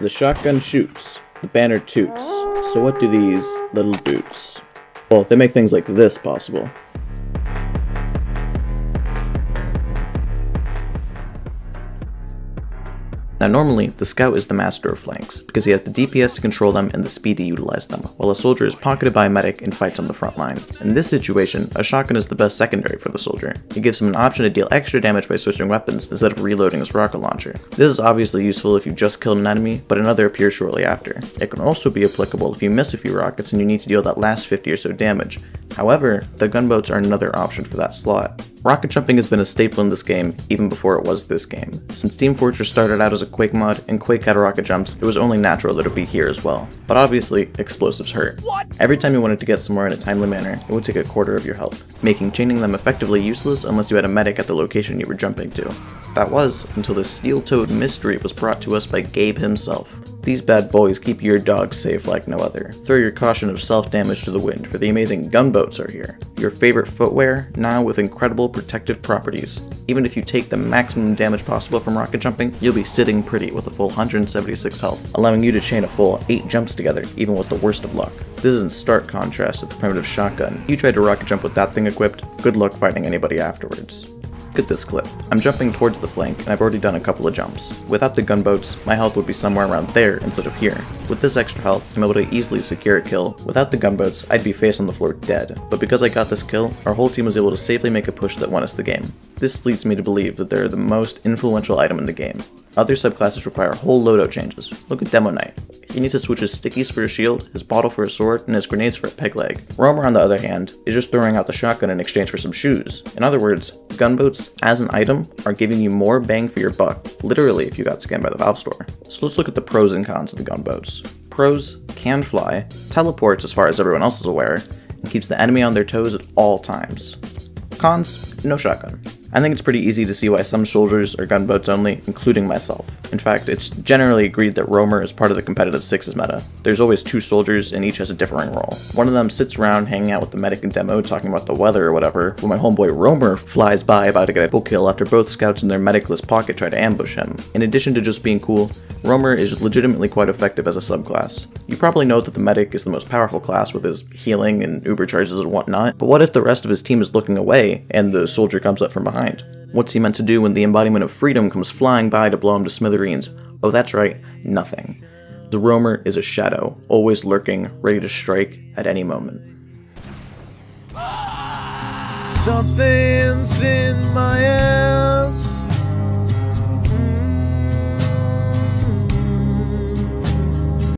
The shotgun shoots, the banner toots. So what do these little boots? Well, they make things like this possible. Now normally, the scout is the master of flanks, because he has the DPS to control them and the speed to utilize them, while a soldier is pocketed by a medic and fights on the front line. In this situation, a shotgun is the best secondary for the soldier. It gives him an option to deal extra damage by switching weapons instead of reloading his rocket launcher. This is obviously useful if you just killed an enemy, but another appears shortly after. It can also be applicable if you miss a few rockets and you need to deal that last 50 or so damage. However, the gunboats are another option for that slot. Rocket jumping has been a staple in this game even before it was this game. Since Team Fortress started out as a Quake mod and Quake had rocket jumps, it was only natural that it would be here as well. But obviously, explosives hurt. Every time you wanted to get somewhere in a timely manner, it would take a quarter of your health, making chaining them effectively useless unless you had a medic at the location you were jumping to. That was until the steel-toed mystery was brought to us by Gabe himself. These bad boys keep your dogs safe like no other. Throw your caution of self-damage to the wind, for the amazing gunboats are here. Your favorite footwear, now with incredible protective properties. Even if you take the maximum damage possible from rocket jumping, you'll be sitting pretty with a full 176 health, allowing you to chain a full 8 jumps together, even with the worst of luck. This is in stark contrast to the primitive shotgun. If you tried to rocket jump with that thing equipped, good luck fighting anybody afterwards. Look at this clip. I'm jumping towards the flank, and I've already done a couple of jumps. Without the gunboats, my health would be somewhere around there instead of here. With this extra health, I'm able to easily secure a kill. Without the gunboats, I'd be face on the floor dead. But because I got this kill, our whole team was able to safely make a push that won us the game. This leads me to believe that they're the most influential item in the game. Other subclasses require whole loadout changes. Look at Demo Knight. He needs to switch his stickies for a shield, his bottle for a sword, and his grenades for a peg leg. Roamer, on the other hand, is just throwing out the shotgun in exchange for some shoes. In other words, gunboats, as an item, are giving you more bang for your buck, literally if you got scammed by the Valve store. So let's look at the pros and cons of the gunboats. Pros: can fly, teleports as far as everyone else is aware, and keeps the enemy on their toes at all times. Cons: no shotgun. I think it's pretty easy to see why some soldiers are gunboats only, including myself. In fact, it's generally agreed that Roamer is part of the competitive 6's meta. There's always 2 soldiers and each has a differing role. One of them sits around hanging out with the medic and demo talking about the weather or whatever, while my homeboy Roamer flies by about to get a full kill after both scouts in their medicless pocket try to ambush him. In addition to just being cool, Roamer is legitimately quite effective as a subclass. You probably know that the medic is the most powerful class with his healing and uber charges and whatnot, but what if the rest of his team is looking away and the soldier comes up from behind? What's he meant to do when the embodiment of freedom comes flying by to blow him to smithereens? Oh, that's right, nothing. The Roamer is a shadow, always lurking, ready to strike at any moment. Something's in my ass.